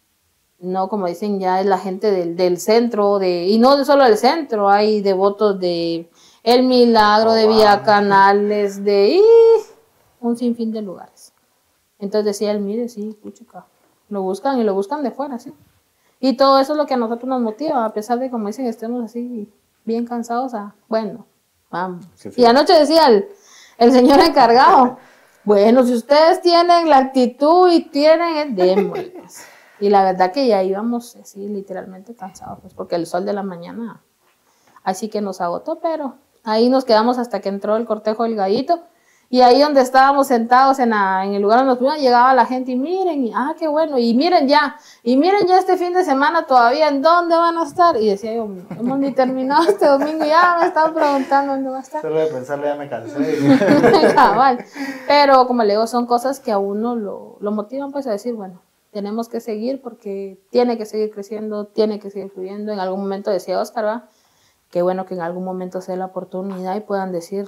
No, como dicen, ya es la gente del, del centro, de, y no solo del centro, hay devotos de El Milagro, oh, de Vía wow. Canales, de y, un sinfín de lugares. Entonces decía él, mire, sí, puchica, lo buscan y lo buscan de fuera, sí. Y todo eso es lo que a nosotros nos motiva, a pesar de, como dicen, estemos así bien cansados, a, bueno, vamos. Sí, sí. Y anoche decía el, el señor encargado, bueno, si ustedes tienen la actitud y tienen, démosle. Y la verdad que ya íbamos así literalmente cansados, pues porque el sol de la mañana así que nos agotó, pero ahí nos quedamos hasta que entró el cortejo del Gallito. Y ahí donde estábamos sentados en, la, en el lugar donde nos fuimos, llegaba la gente y miren, y, ah, qué bueno, y miren ya, y miren ya este fin de semana todavía, ¿en dónde van a estar? Y decía yo, hemos ni terminado este domingo, ya me están preguntando dónde va a estar. Solo de pensarlo ya me cansé. Cabal. Pero como le digo, son cosas que a uno lo, lo motivan pues a decir, bueno, tenemos que seguir porque tiene que seguir creciendo, tiene que seguir fluyendo. En algún momento decía Oscar, ¿va? Qué bueno que en algún momento sea la oportunidad y puedan decir,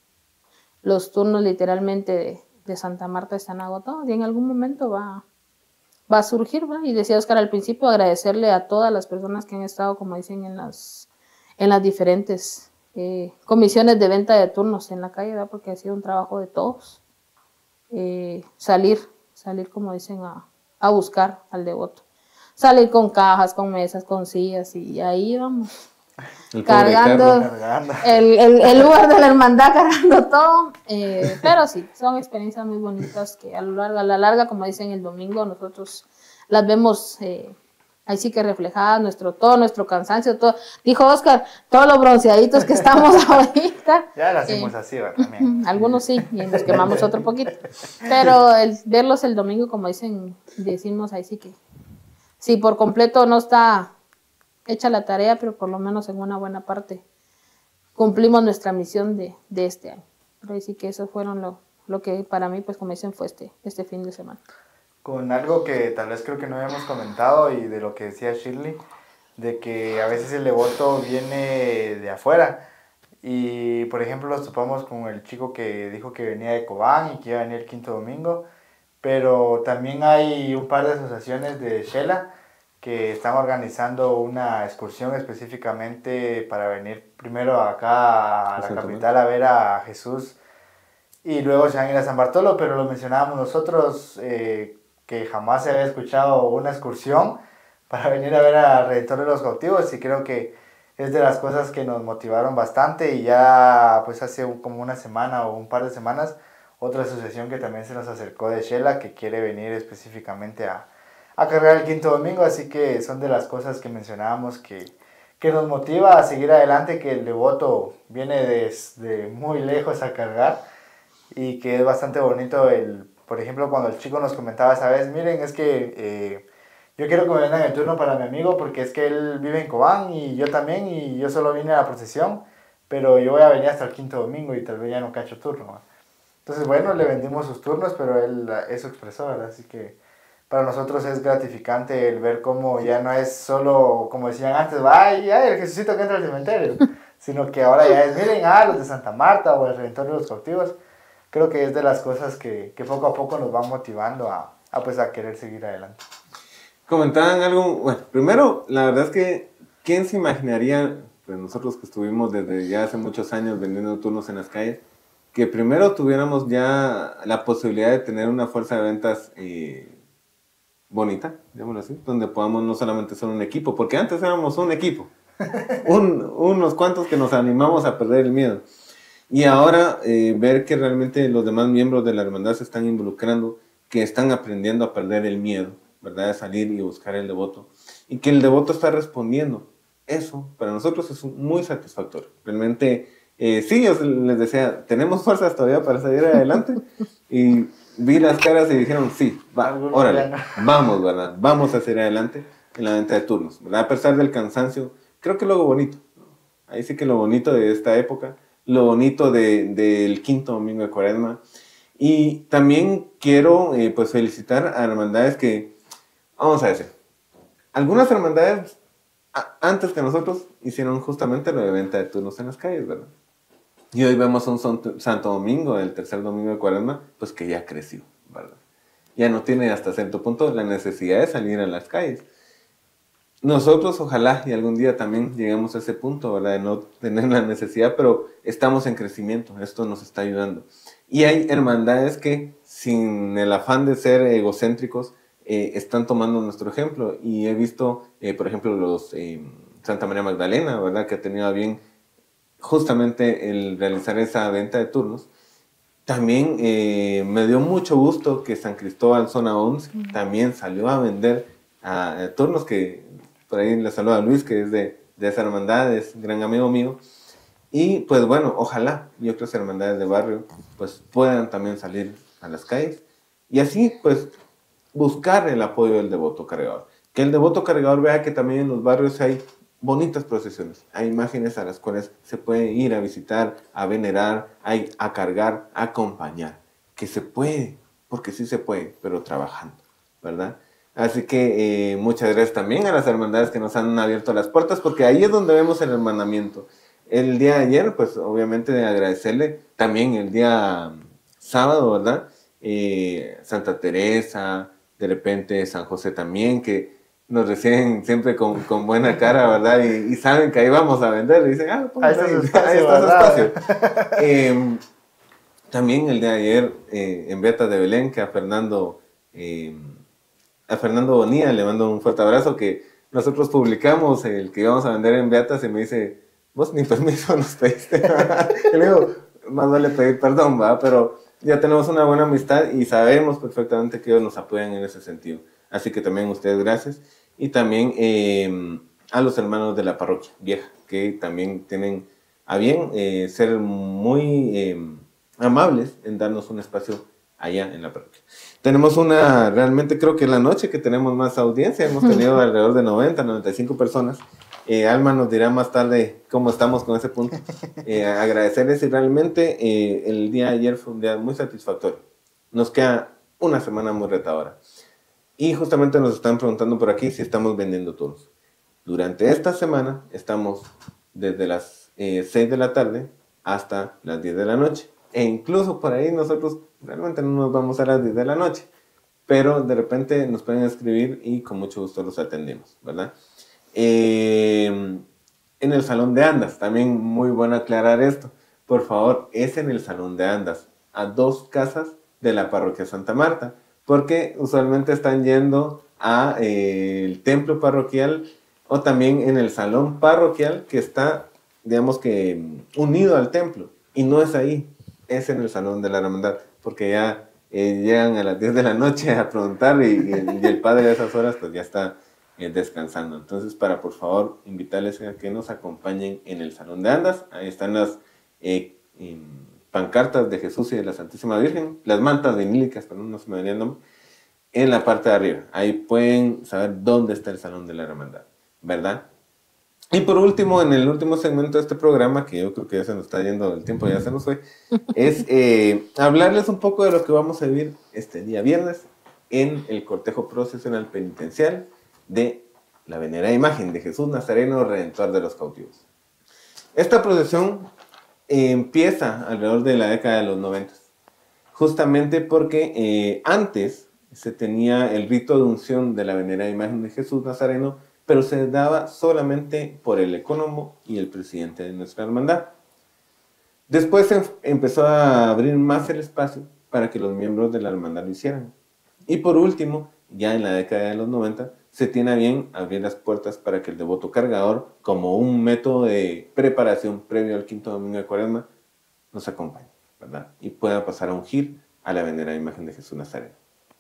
los turnos literalmente de, de Santa Marta están agotados y en algún momento va, va a surgir, ¿va? Y decía Oscar al principio, agradecerle a todas las personas que han estado, como dicen, en las, en las diferentes eh, comisiones de venta de turnos en la calle, ¿va? Porque ha sido un trabajo de todos. Eh, salir, salir, como dicen, a, a buscar al devoto. Salir con cajas, con mesas, con sillas y ahí vamos. El pobre Cargando Cargando. el, el, el lugar de la hermandad, cargando todo. Eh, pero sí, son experiencias muy bonitas que a, lo largo, a la larga, como dicen el domingo, nosotros las vemos eh, ahí sí que reflejadas, nuestro todo, nuestro cansancio, todo. Dijo Oscar, todos los bronceaditos que estamos ahorita. Ya lo hacemos eh, así, ¿verdad? También. Algunos sí, y nos quemamos otro poquito. Pero el verlos el domingo, como dicen, decimos ahí sí que sí, por completo no está hecha la tarea, pero por lo menos en una buena parte cumplimos nuestra misión de, de este año. Pero ahí sí que eso fueron lo, lo que para mí, pues como dicen, fue este, este fin de semana. Con algo que tal vez creo que no habíamos comentado y de lo que decía Shirley, de que a veces el devoto viene de afuera. Y por ejemplo nos topamos con el chico que dijo que venía de Cobán y que iba a venir el quinto domingo. Pero también hay un par de asociaciones de Shela que están organizando una excursión específicamente para venir primero acá a la capital a ver a Jesús y luego se van a ir a San Bartolo, pero lo mencionábamos nosotros eh, que jamás se había escuchado una excursión para venir a ver al Redentor de los Cautivos y creo que es de las cosas que nos motivaron bastante y ya pues hace un, como una semana o un par de semanas otra asociación que también se nos acercó de Shela que quiere venir específicamente a a cargar el quinto domingo, así que son de las cosas que mencionábamos que, que nos motiva a seguir adelante, que el devoto viene desde muy lejos a cargar y que es bastante bonito, el, por ejemplo, cuando el chico nos comentaba esa vez, miren, es que eh, yo quiero que me vendan el turno para mi amigo porque es que él vive en Cobán y yo también y yo solo vine a la procesión, pero yo voy a venir hasta el quinto domingo y tal vez ya no cacho turno, ¿no? Entonces, bueno, le vendimos sus turnos, pero él eso expresó, ¿verdad? Así que para nosotros es gratificante el ver cómo ya no es solo, como decían antes, ay, ay, el Jesucito que entra al cementerio, sino que ahora ya es, miren, ah, los de Santa Marta o el Redentor de los Cautivos. Creo que es de las cosas que, que poco a poco nos van motivando a, a, pues, a querer seguir adelante. Comentaban algo, bueno, primero, la verdad es que, ¿quién se imaginaría, pues nosotros que estuvimos desde ya hace muchos años vendiendo turnos en las calles, que primero tuviéramos ya la posibilidad de tener una fuerza de ventas eh, bonita, digámoslo así, donde podamos no solamente ser un equipo, porque antes éramos un equipo, un, unos cuantos que nos animamos a perder el miedo. Y ahora eh, ver que realmente los demás miembros de la hermandad se están involucrando, que están aprendiendo a perder el miedo, ¿verdad? De salir y buscar el devoto. Y que el devoto está respondiendo. Eso para nosotros es muy satisfactorio. Realmente, eh, sí, yo les decía, tenemos fuerzas todavía para salir adelante. Y vi las caras y dijeron, sí, va, órale, vamos, ¿verdad? Vamos a seguir adelante en la venta de turnos, ¿verdad? A pesar del cansancio, creo que lo bonito, ¿no? Ahí sí que lo bonito de esta época, lo bonito de, del quinto domingo de Cuaresma. Y también quiero eh, pues felicitar a hermandades que, vamos a decir, algunas hermandades a, antes que nosotros hicieron justamente lo de venta de turnos en las calles, ¿verdad? Y hoy vemos un Santo Domingo, el tercer domingo de Cuaresma, pues que ya creció, ¿verdad? Ya no tiene hasta cierto punto la necesidad de salir a las calles. Nosotros ojalá y algún día también lleguemos a ese punto, ¿verdad? De no tener la necesidad, pero estamos en crecimiento, esto nos está ayudando. Y hay hermandades que, sin el afán de ser egocéntricos, eh, están tomando nuestro ejemplo. Y he visto, eh, por ejemplo, los eh, Santa María Magdalena, ¿verdad? Que ha tenido a bien justamente el realizar esa venta de turnos. También eh, me dio mucho gusto que San Cristóbal Zona once también salió a vender a, a turnos, que por ahí le saluda a Luis, que es de, de esa hermandad, es gran amigo mío. Y pues bueno, ojalá y otras hermandades de barrio pues puedan también salir a las calles y así pues buscar el apoyo del devoto cargador. Que el devoto cargador vea que también en los barrios hay bonitas procesiones, hay imágenes a las cuales se puede ir a visitar, a venerar, a, a cargar, a acompañar. Que se puede, porque sí se puede, pero trabajando, ¿verdad? Así que eh, muchas gracias también a las hermandades que nos han abierto las puertas, porque ahí es donde vemos el hermanamiento. El día de ayer, pues obviamente de agradecerle, también el día sábado, ¿verdad? Eh, Santa Teresa, de repente San José también, que nos reciben siempre con, con buena cara, ¿verdad? Y, y saben que ahí vamos a vender, y dicen, ah, pues, ahí está su espacio. Ahí está su espacio. eh, también el día de ayer, eh, en Beatas de Belén, que a Fernando Eh, a Fernando Bonilla le mando un fuerte abrazo, que nosotros publicamos el que íbamos a vender en Beatas y me dice, vos ni permiso nos pediste. Y le digo, más vale pedir perdón, ¿va? Pero ya tenemos una buena amistad y sabemos perfectamente que ellos nos apoyan en ese sentido. Así que también ustedes gracias. Y también eh, a los hermanos de la parroquia vieja, que también tienen a bien eh, ser muy eh, amables en darnos un espacio allá en la parroquia. Tenemos una, realmente creo que la noche que tenemos más audiencia, hemos tenido alrededor de noventa, noventa y cinco personas. Eh, Alma nos dirá más tarde cómo estamos con ese punto. Eh, agradecerles y realmente eh, el día de ayer fue un día muy satisfactorio. Nos queda una semana muy retadora. Y justamente nos están preguntando por aquí si estamos vendiendo toros. Durante esta semana estamos desde las eh, seis de la tarde hasta las diez de la noche. E incluso por ahí nosotros realmente no nos vamos a las diez de la noche. Pero de repente nos pueden escribir y con mucho gusto los atendemos, ¿verdad? Eh, en el Salón de Andas, también muy bueno aclarar esto. Por favor, es en el Salón de Andas, a dos casas de la parroquia Santa Marta, porque usualmente están yendo a eh, el templo parroquial o también en el salón parroquial que está, digamos que, unido al templo, y no es ahí, es en el Salón de la Hermandad, porque ya eh, llegan a las diez de la noche a preguntar y, y, y el padre a esas horas pues ya está eh, descansando. Entonces, para por favor invitarles a que nos acompañen en el Salón de Andas. Ahí están las eh, eh, pancartas de Jesús y de la Santísima Virgen, las mantas vinílicas, pero no se me venía el nombre, en la parte de arriba. Ahí pueden saber dónde está el Salón de la Hermandad, ¿verdad? Y por último, en el último segmento de este programa, que yo creo que ya se nos está yendo el tiempo, ya se nos fue, es eh, hablarles un poco de lo que vamos a vivir este día viernes en el cortejo procesional penitencial de la venerada imagen de Jesús Nazareno, Redentor de los cautivos. Esta procesión eh, empieza alrededor de la década de los noventa, justamente porque eh, antes se tenía el rito de unción de la venerada imagen de Jesús Nazareno, pero se daba solamente por el ecónomo y el presidente de nuestra hermandad. Después se empezó a abrir más el espacio para que los miembros de la hermandad lo hicieran. Y por último, ya en la década de los noventa, se tiene a bien abrir las puertas para que el devoto cargador, como un método de preparación previo al quinto domingo de Cuaresma, nos acompañe, ¿verdad? Y pueda pasar a ungir a la venerada imagen de Jesús Nazareno.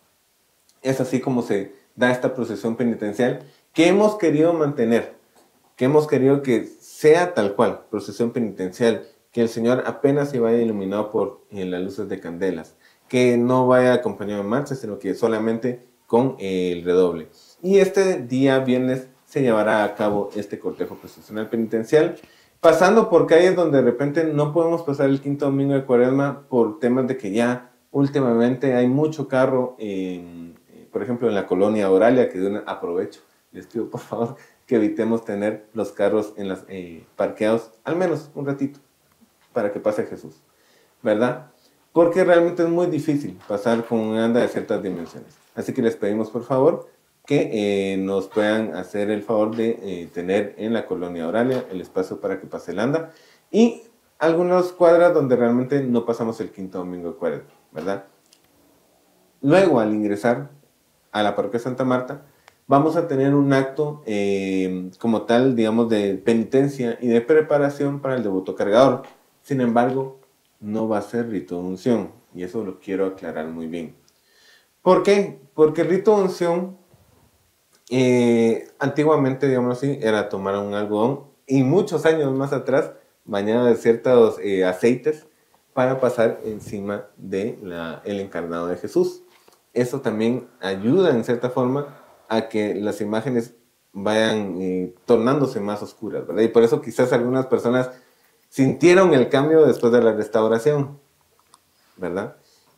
Es así como se da esta procesión penitencial que hemos querido mantener, que hemos querido que sea tal cual, procesión penitencial, que el Señor apenas se vaya iluminado por eh, las luces de candelas, que no vaya acompañado de marchas, sino que solamente con eh, el redoble. Y este día viernes se llevará a cabo este cortejo procesional penitencial, pasando por calles donde de repente no podemos pasar el quinto domingo de Cuaresma por temas de que ya últimamente hay mucho carro, en, por ejemplo en la colonia Oralia, que de un aprovecho. Les pido por favor que evitemos tener los carros en las, eh, parqueados al menos un ratito para que pase Jesús, ¿verdad? Porque realmente es muy difícil pasar con una anda de ciertas dimensiones. Así que les pedimos por favor que eh, nos puedan hacer el favor de eh, tener en la colonia Oralia el espacio para que pase el anda y algunas cuadras donde realmente no pasamos el quinto domingo de Cuaresma, ¿verdad? Luego, al ingresar a la parroquia Santa Marta, vamos a tener un acto eh, como tal, digamos, de penitencia y de preparación para el devoto cargador. Sin embargo, no va a ser rito de unción, y eso lo quiero aclarar muy bien. ¿Por qué? Porque el rito de unción, eh, antiguamente, digamos así, era tomar un algodón, y muchos años más atrás, bañado de ciertos eh, aceites, para pasar encima del de encarnado de Jesús. Eso también ayuda, en cierta forma, a que las imágenes vayan eh, tornándose más oscuras, ¿verdad? Y por eso quizás algunas personas sintieron el cambio después de la restauración, ¿verdad?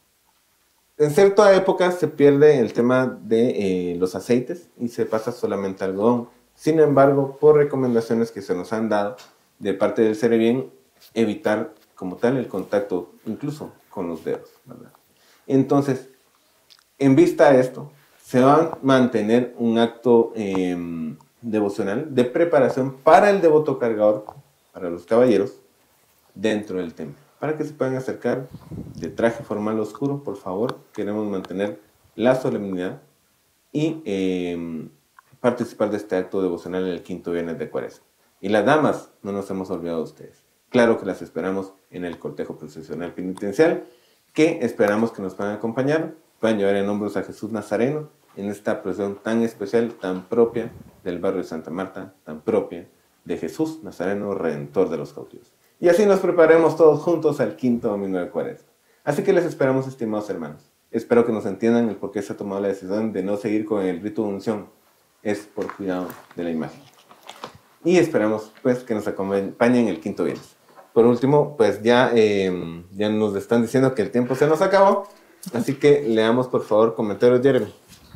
En cierta época se pierde el tema de eh, los aceites y se pasa solamente algodón. Sin embargo, por recomendaciones que se nos han dado de parte del Cerebién, evitar como tal el contacto incluso con los dedos, ¿verdad? Entonces, en vista de esto, se va a mantener un acto eh, devocional de preparación para el devoto cargador, para los caballeros, dentro del templo. Para que se puedan acercar de traje formal oscuro, por favor, queremos mantener la solemnidad y eh, participar de este acto devocional en el quinto viernes de Cuaresma. Y las damas, no nos hemos olvidado de ustedes. Claro que las esperamos en el cortejo procesional penitencial, que esperamos que nos puedan acompañar, puedan llevar en hombros a Jesús Nazareno en esta procesión tan especial, tan propia del barrio de Santa Marta, tan propia de Jesús Nazareno, Redentor de los cautivos. Y así nos preparemos todos juntos al quinto domingo de Cuaresma. Así que les esperamos, estimados hermanos. Espero que nos entiendan el por qué se ha tomado la decisión de no seguir con el rito de unción. Es por cuidado de la imagen. Y esperamos pues que nos acompañen el quinto viernes. Por último, pues ya, eh, ya nos están diciendo que el tiempo se nos acabó. Así que leamos por favor comentarios, Jeremy.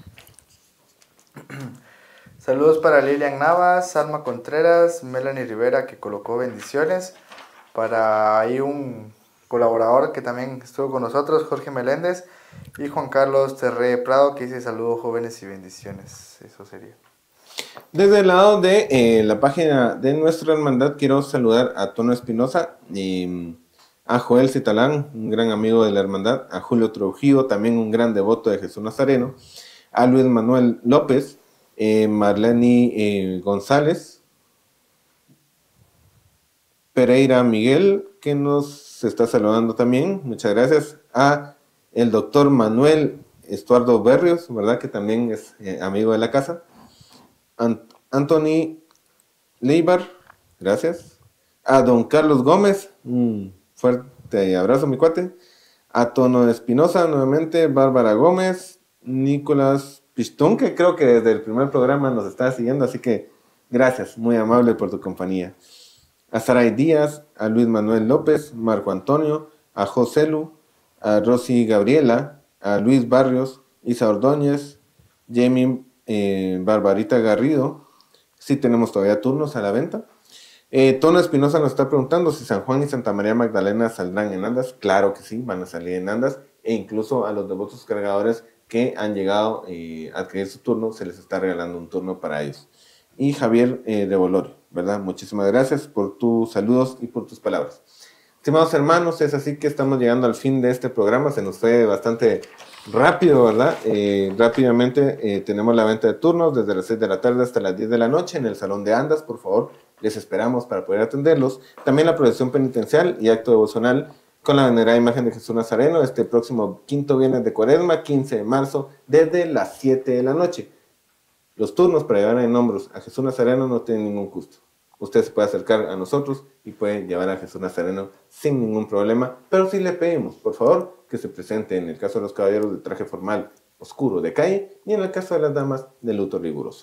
Saludos para Lilian Navas, Alma Contreras, Melanie Rivera, que colocó bendiciones. Para ahí un colaborador que también estuvo con nosotros, Jorge Meléndez. Y Juan Carlos Terré Prado, que dice saludos jóvenes y bendiciones. Eso sería. Desde el lado de eh, la página de nuestra hermandad, quiero saludar a Tono Espinosa y a Joel Citalán, un gran amigo de la hermandad, a Julio Trujillo, también un gran devoto de Jesús Nazareno, a Luis Manuel López, eh, Marlene eh, González, Pereira Miguel, que nos está saludando también, muchas gracias, a el doctor Manuel Estuardo Berrios, ¿verdad? Que también es eh, amigo de la casa. Ant- Anthony Leibar, gracias. A don Carlos Gómez, un fuerte abrazo, mi cuate. A Tono Espinosa, nuevamente. Bárbara Gómez. Nicolás Pistón, que creo que desde el primer programa nos está siguiendo, así que gracias, muy amable por tu compañía. A Saray Díaz, a Luis Manuel López, Marco Antonio, a José Lu, a Rosy Gabriela, a Luis Barrios, Isa Ordóñez, Jamie eh, Barbarita Garrido. Sí tenemos todavía turnos a la venta. Eh, Tono Espinosa nos está preguntando si San Juan y Santa María Magdalena saldrán en andas. Claro que sí, van a salir en andas, e incluso a los devotos cargadores que han llegado eh, a adquirir su turno, se les está regalando un turno para ellos. Y Javier eh, de Bolorio, ¿verdad? Muchísimas gracias por tus saludos y por tus palabras. Estimados hermanos, es así que estamos llegando al fin de este programa. Se nos fue bastante rápido, ¿verdad? Eh, rápidamente eh, tenemos la venta de turnos desde las seis de la tarde hasta las diez de la noche en el Salón de Andas. Por favor, les esperamos para poder atenderlos. También la procesión penitencial y acto devocional con la venerada imagen de Jesús Nazareno este próximo quinto viernes de Cuaresma, quince de marzo, desde las siete de la noche. Los turnos para llevar en hombros a Jesús Nazareno no tienen ningún costo. Usted se puede acercar a nosotros y puede llevar a Jesús Nazareno sin ningún problema, pero sí le pedimos, por favor, que se presente en el caso de los caballeros de traje formal oscuro de calle y en el caso de las damas de luto riguroso.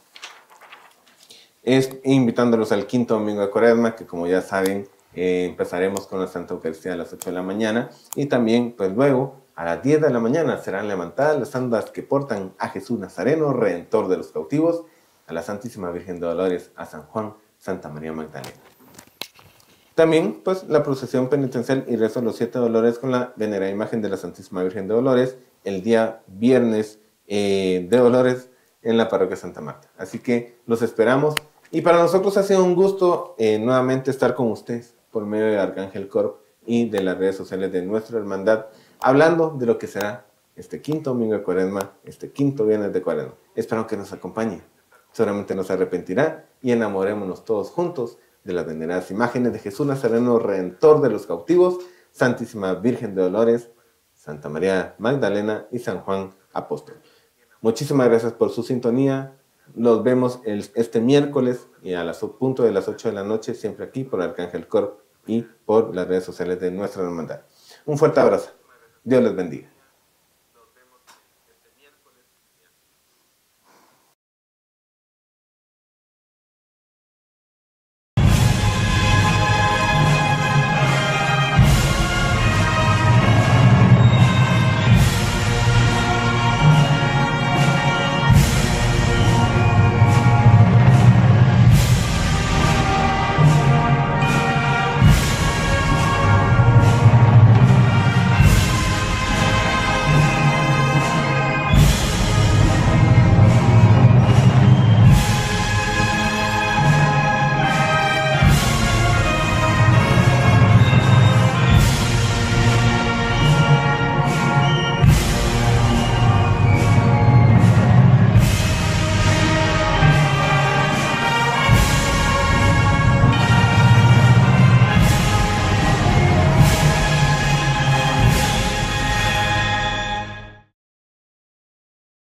Es invitándolos al quinto domingo de Cuaresma, que como ya saben, eh, empezaremos con la Santa Eucaristía a las ocho de la mañana y también, pues luego, a las diez de la mañana serán levantadas las andas que portan a Jesús Nazareno, Redentor de los cautivos, a la Santísima Virgen de Dolores, a San Juan, Santa María Magdalena. También, pues, la procesión penitencial y rezo de los siete dolores con la venerada imagen de la Santísima Virgen de Dolores el día viernes eh, de Dolores en la parroquia Santa Marta. Así que los esperamos y para nosotros ha sido un gusto eh, nuevamente estar con ustedes por medio de Arcángel Corp y de las redes sociales de nuestra hermandad, hablando de lo que será este quinto domingo de Cuaresma, este quinto viernes de Cuaresma. Espero que nos acompañen. Seguramente nos arrepentirá y enamorémonos todos juntos de las veneradas imágenes de Jesús Nazareno, Redentor de los cautivos, Santísima Virgen de Dolores, Santa María Magdalena y San Juan Apóstol. Muchísimas gracias por su sintonía. Los vemos el, este miércoles y a las punto de las ocho de la noche, siempre aquí por Arcángel Corp y por las redes sociales de nuestra hermandad. Un fuerte abrazo. Dios les bendiga.